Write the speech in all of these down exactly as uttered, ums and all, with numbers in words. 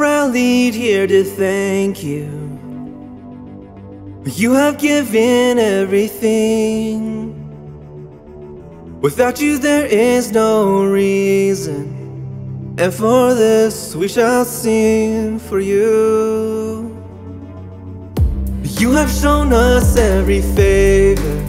rallied here to thank you. You have given everything. Without you there is no reason. And for this we shall sing for you. You have shown us every favor,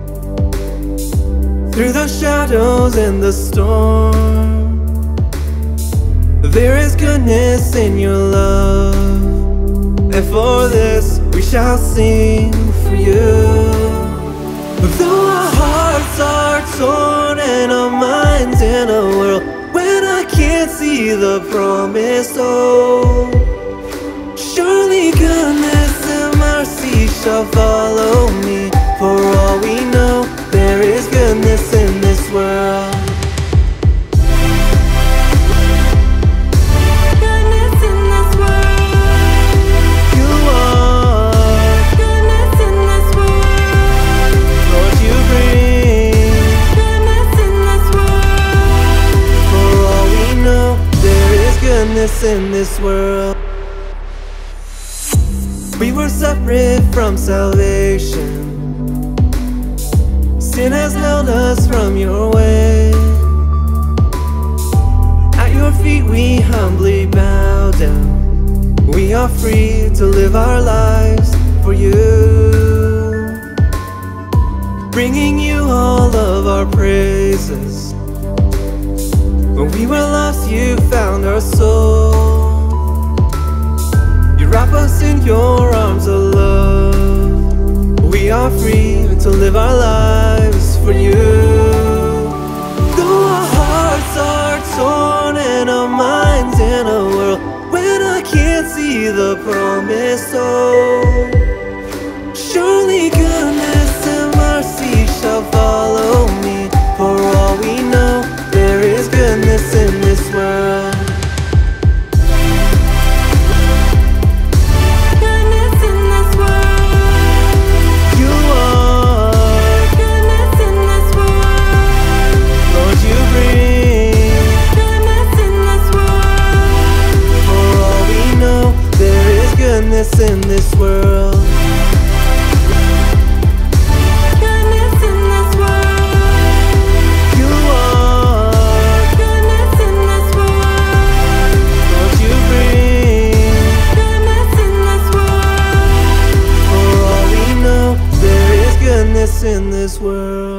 through the shadows and the storm. There is goodness in your love, and for this we shall sing for you. Though our hearts are torn and our minds in a whirl, when I can't see the promised hope, surely goodness and mercy shall follow me. For all we know, there is goodness in this world. In this world, we were separate from salvation. Sin has held us from your way. At your feet we humbly bow down. We are free to live our lives for you, bringing you all of our praises. When we were lost, you found our soul. You wrap us in your arms of love. We are free to live our lives for you. Though our hearts are torn and our minds in a whirl, when I can't see the promised hope, surely goodness and mercy shall follow me. For all we know, there is goodness in this world. Goodness in this world. You are goodness in this world. Lord, you bring goodness in this world. For all we know, there is goodness in this world. In this world.